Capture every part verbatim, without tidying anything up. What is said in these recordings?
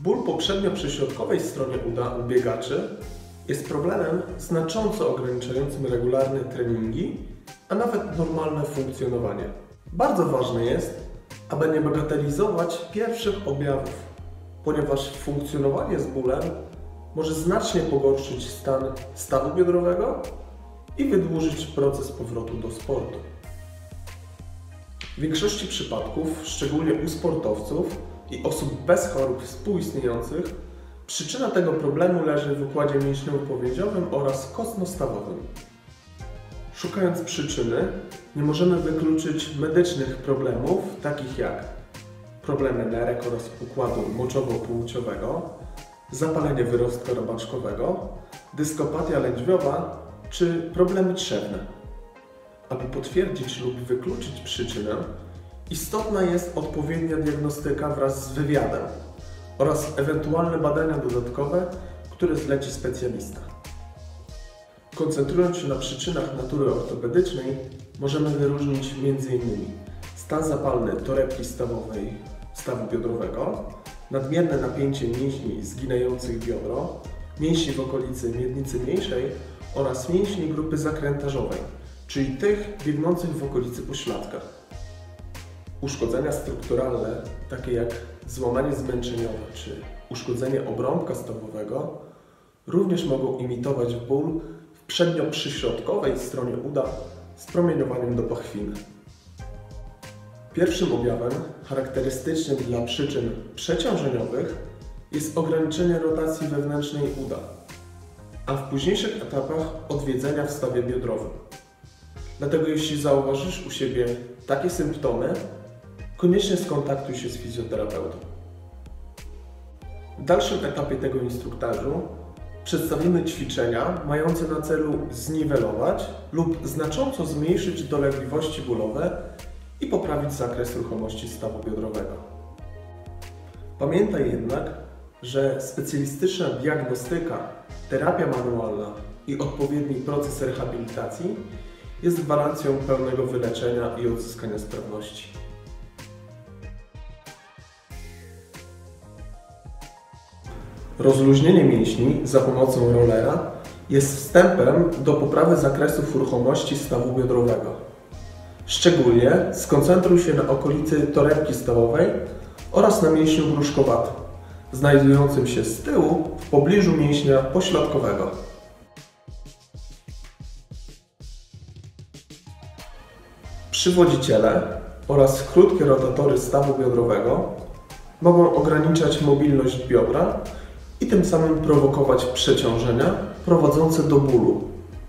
Ból po przednio-przyśrodkowej stronie uda u biegaczy jest problemem znacząco ograniczającym regularne treningi, a nawet normalne funkcjonowanie. Bardzo ważne jest, aby nie bagatelizować pierwszych objawów, ponieważ funkcjonowanie z bólem może znacznie pogorszyć stan stawu biodrowego i wydłużyć proces powrotu do sportu. W większości przypadków, szczególnie u sportowców i osób bez chorób współistniejących, przyczyna tego problemu leży w układzie mięśniowo-powięziowym oraz kostno-stawowym. Szukając przyczyny, nie możemy wykluczyć medycznych problemów, takich jak problemy nerek oraz układu moczowo-płuciowego, zapalenie wyrostka robaczkowego, dyskopatia lędźwiowa czy problemy trzewne. Aby potwierdzić lub wykluczyć przyczynę, istotna jest odpowiednia diagnostyka wraz z wywiadem oraz ewentualne badania dodatkowe, które zleci specjalista. Koncentrując się na przyczynach natury ortopedycznej, możemy wyróżnić między innymi stan zapalny torebki stawowej stawu biodrowego, nadmierne napięcie mięśni zginających biodro, mięśni w okolicy miednicy mniejszej oraz mięśni grupy zakrętażowej, czyli tych biegnących w okolicy pośladka. Uszkodzenia strukturalne, takie jak złamanie zmęczeniowe czy uszkodzenie obrąbka stawowego, również mogą imitować ból w przednio-przyśrodkowej stronie uda z promieniowaniem do pachwiny. Pierwszym objawem charakterystycznym dla przyczyn przeciążeniowych jest ograniczenie rotacji wewnętrznej uda, a w późniejszych etapach odwiedzenia w stawie biodrowym. Dlatego jeśli zauważysz u siebie takie symptomy, koniecznie skontaktuj się z fizjoterapeutą. W dalszym etapie tego instruktażu przedstawimy ćwiczenia mające na celu zniwelować lub znacząco zmniejszyć dolegliwości bólowe i poprawić zakres ruchomości stawu biodrowego. Pamiętaj jednak, że specjalistyczna diagnostyka, terapia manualna i odpowiedni proces rehabilitacji jest gwarancją pełnego wyleczenia i odzyskania sprawności. Rozluźnienie mięśni za pomocą rollera jest wstępem do poprawy zakresów ruchomości stawu biodrowego. Szczególnie skoncentruj się na okolicy torebki stawowej oraz na mięśniu gruszkowatym, znajdującym się z tyłu w pobliżu mięśnia pośladkowego. Przywodziciele oraz krótkie rotatory stawu biodrowego mogą ograniczać mobilność biodra i tym samym prowokować przeciążenia prowadzące do bólu.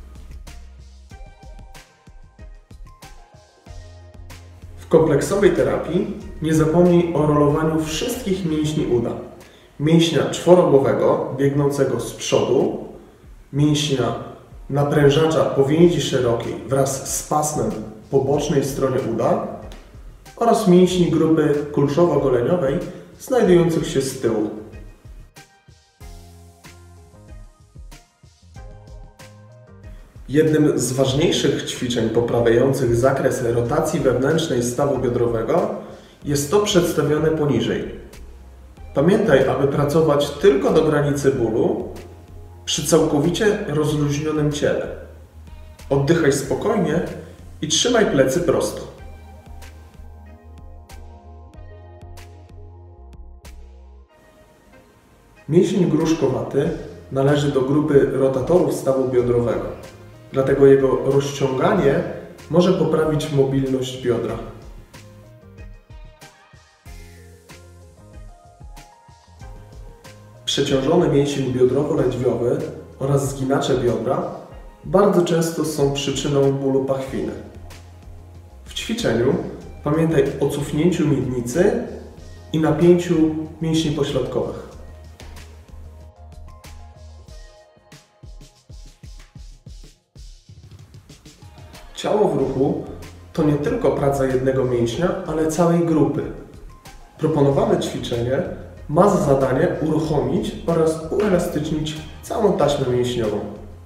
W kompleksowej terapii nie zapomnij o rolowaniu wszystkich mięśni uda. Mięśnia czworogłowego biegnącego z przodu, mięśnia naprężacza powięzi szerokiej wraz z pasmem po bocznej stronie uda oraz mięśni grupy kulszowo-goleniowej znajdujących się z tyłu. Jednym z ważniejszych ćwiczeń poprawiających zakres rotacji wewnętrznej stawu biodrowego jest to przedstawione poniżej. Pamiętaj, aby pracować tylko do granicy bólu przy całkowicie rozluźnionym ciele. Oddychaj spokojnie i trzymaj plecy prosto. Mięsień gruszkowaty należy do grupy rotatorów stawu biodrowego, dlatego jego rozciąganie może poprawić mobilność biodra. Przeciążony mięsień biodrowo-lędźwiowy oraz zginacze biodra bardzo często są przyczyną bólu pachwiny. W ćwiczeniu pamiętaj o cofnięciu miednicy i napięciu mięśni pośladkowych. Ciało w ruchu to nie tylko praca jednego mięśnia, ale całej grupy. Proponowane ćwiczenie ma za zadanie uruchomić oraz uelastycznić całą taśmę mięśniową.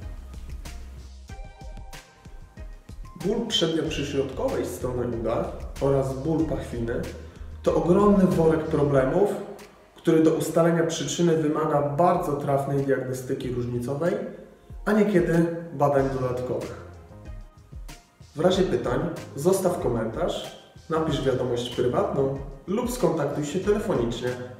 Ból przednio-przyśrodkowej strony uda oraz ból pachwiny to ogromny worek problemów, który do ustalenia przyczyny wymaga bardzo trafnej diagnostyki różnicowej, a niekiedy badań dodatkowych. W razie pytań zostaw komentarz, napisz wiadomość prywatną lub skontaktuj się telefonicznie.